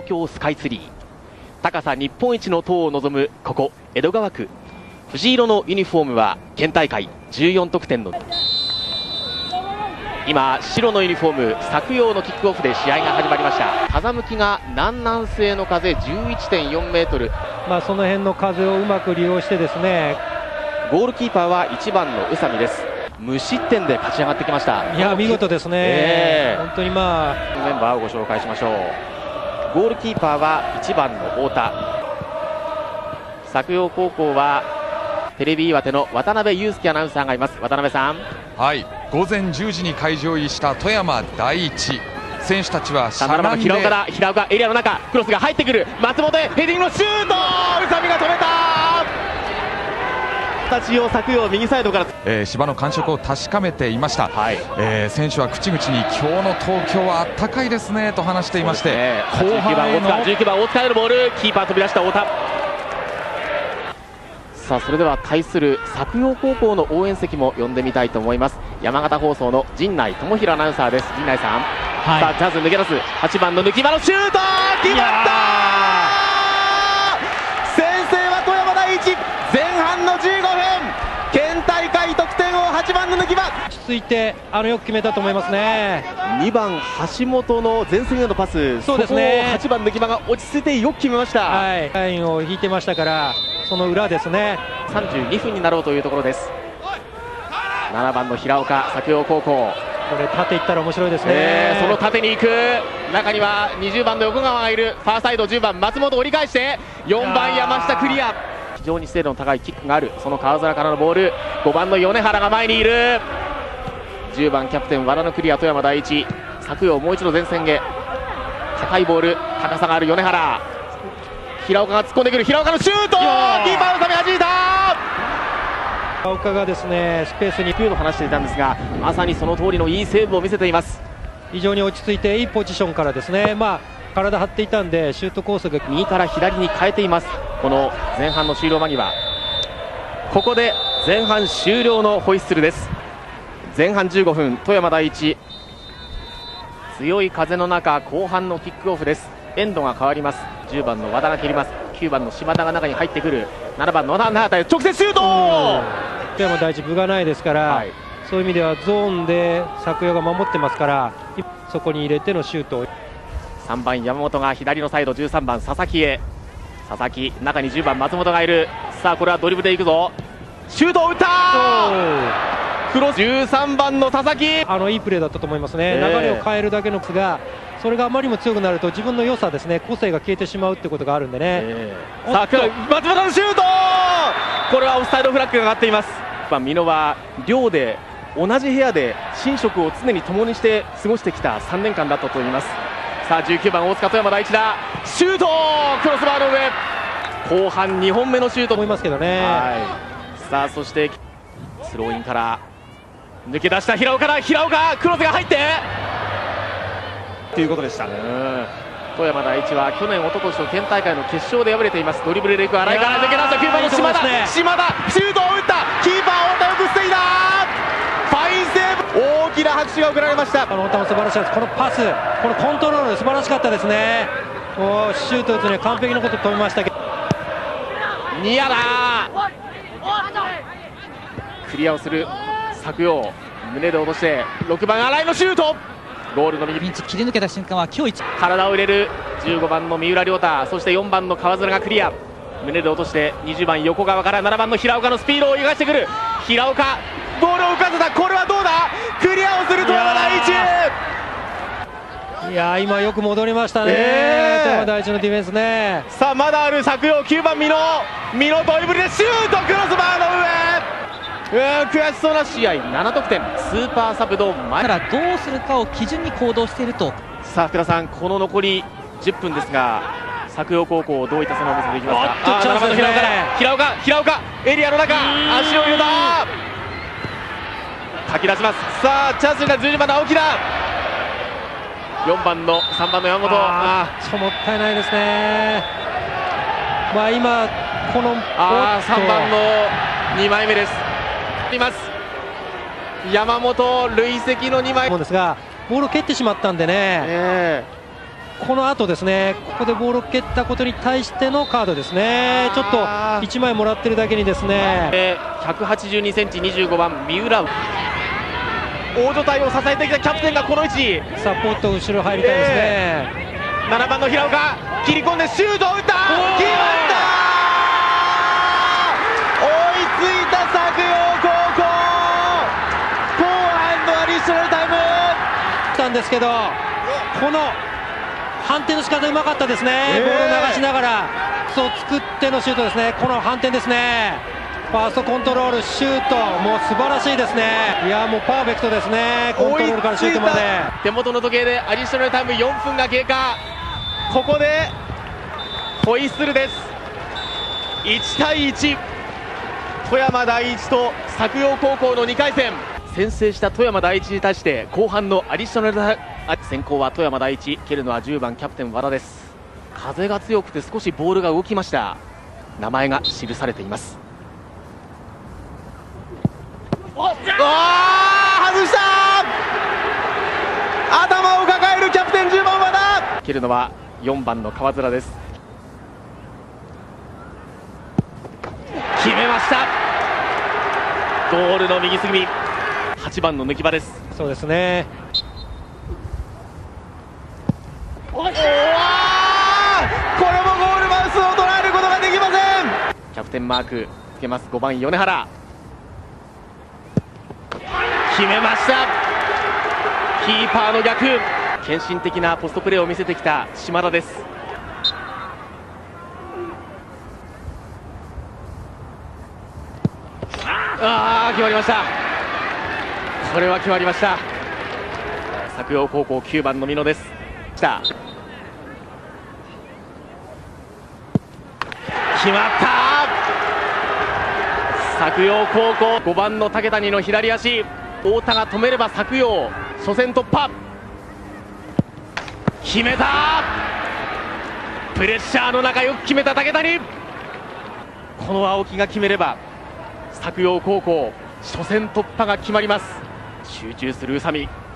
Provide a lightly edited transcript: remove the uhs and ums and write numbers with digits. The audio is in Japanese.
京スカイツリー、高さ日本一の塔を望むここ江戸川区。藤色のユニフォームは県大会14得点の、今白のユニフォーム削陽のキックオフで試合が始まりました。風向きが南南西の風 11.4 メートル、 その辺の風をうまく利用してですね、 ゴールキーパーは1番の宇佐美です。無失点で勝ち上がってきました。 いや見事ですね、本当にメンバーをご紹介しましょう。ゴールキーパーは1番の太田。削陽高校はテレビ岩手の渡辺裕介アナウンサーがいます。渡辺さん。 はい、午前10時に会場入りした富山第一。選手たちは 7番の平岡だ。平岡エリアの中、クロスが入ってくる。松本へヘディングのシュート、宇佐美が止めた。形を削陽右サイドから、 芝の感触を確かめていました。選手は口々に今日の東京はあったかいですねと話していまして、 後半への19番大塚へのボール、キーパー飛び出した太田。さあそれでは対する削陽高校の応援席も呼んでみたいと思います。山形放送の陣内智弘アナウンサーです。陣内さん、さあチャンス抜け出す8番の抜き場のシュート、決まった。先制は富山第一、前半の15分、県大会得点王8番の抜き場。 落ち着いてよく決めたと思いますね。 2番橋本の前線へのパス、 そうですね、 8番抜き場が落ち着いてよく決めました。 ラインを引いてましたから、その裏ですね。 32分になろうというところです。7番の平岡、削陽高校、 これ縦いったら面白いですね。 その縦に行く中には20番の横川がいる。ファーサイド10番松本折り返して4番山下クリア。非常に精度の高いキックがある。その川面からのボール、5番の米原が前にいる。10番キャプテン和田のクリア。富山第一、削陽もう一度前線へ。高いボール、高さがある米原、平岡が突っ込んでくる。平岡のシュート、キーパーのため弾いた。 平岡がですねスペースに行くと話していたんですが、まさにその通りのいいセーブを見せています。 非常に落ち着いていいポジションからですね、体張っていたんでシュートコースが右から左に変えています。この前半の終了間際、ここで前半終了のホイッスルです。前半15分、富山第一、強い風の中後半のキックオフです。エンドが変わります。10番の和田が蹴ります。9番の島田が中に入ってくる。7番の和田直直接シュート。 富山第一分がないですから、そういう意味ではゾーンで削陽が守ってますから、そこに入れてのシュート。 3番山本が左のサイド、13番佐々木へ。佐々木、中に10番松本がいる。さあこれはドリブルでいくぞ。シュートを打った。クロス、13番の佐々木、 いいプレーだったと思いますね。流れを変えるだけのですが、それがあまりにも強くなると自分の良さですね、個性が消えてしまうってことがあるんでね。 さあ松本のシュート、これはオフサイドフラッグが上がっています。美濃は寮で同じ部屋で寝食を常に共にして過ごしてきた3年間だったといいます。さあ19番大塚富山第一だ。シュート、クロスバーの上、後半2本目のシュート思いますけどね。 さあそしてスローインから抜け出した平岡だ。平岡、クロスが入ってということでした。富山第一は去年、一昨年の県大会の決勝で敗れています。ドリブルでいく新井から抜け出した9番の島田、島田シュートを打った。キーパー太田よく防いだ。ファインセーブ、大きな拍手が送られました。 太田も素晴らしいです。このパス、このコントロール素晴らしかったですね。シュート打つには完璧なこと止めましたけど、 ニアだ。クリアをする削陽、胸で落として6番新井のシュート、ゴールの右、 ピンチ切り抜けた瞬間は今日一、 体を入れる15番の三浦亮太、そして4番の川面がクリア。胸で落として20番横川から7番の平岡のスピードを生かしてくる。平岡、ボールを浮かせた。これはどうだ。クリアをする富山第一。 いや今よく戻りましたね、富山第一のディフェンスね。 さあまだある削陽、9番美濃、美濃ドリブルでシュート、クロスバーの上。悔しそうな試合、7得点、スーパーサブド前からどうするかを基準に行動していると。 さあ福田さん、この残り10分ですが、削陽高校どういった攻めを見せていきますか。7番の平岡だ。平岡エリアの中、足を入れた。かき出します。さあチャンスが12番の青木だ。4番の3番の山本、 もったいないですね。今この 3番の2枚目です。山本累積の2枚ですが、ボールを蹴ってしまったんでね、 この後ですね、ここでボールを蹴ったことに対してのカードですね。ちょっと1枚もらってるだけにですね、 182センチ25番三浦、大所帯を支えてきたキャプテンがこの位置、 サポート後ろ入りたいですね。 7番の平岡切り込んでシュートを打った、決まった、追いついた作陽高校、後半のアディショナルタイムたんですけど、この反転の仕方うまかったですね。ボールを流しながらそう作ってのシュートですね。この反転ですね。ファーストコントロール、シュート、もう素晴らしいですね。いやもうパーフェクトですね。コントロールからシュートまで。 手元の時計でアディショナルタイム4分が経過。ここでホイッスルです。1対1、富山第一と作陽高校の2回戦。先制した富山第一に対して後半のアディショナルタイム、先行は富山第一、蹴るのは10番キャプテン和田です。風が強くて少しボールが動きました。名前が記されています。外した頭を抱えるキャプテン10番和田、蹴るのは4番の川面です。決めました。ゴールの右隅、8番の抜き場です。 そうですね。 これもゴールマウスを捉えることができません。キャプテンマークつけます5番米原、決めました。キーパーの逆、献身的なポストプレーを見せてきた島田です。決まりました。これは決まりました。作陽高校9番の美濃です。決まった作陽高校、5番の竹谷の左足、太田が止めれば作陽初戦突破、決めた。プレッシャーの中よく決めた竹谷。この青木が決めれば作陽高校初戦突破が決まります。集中する宇佐美。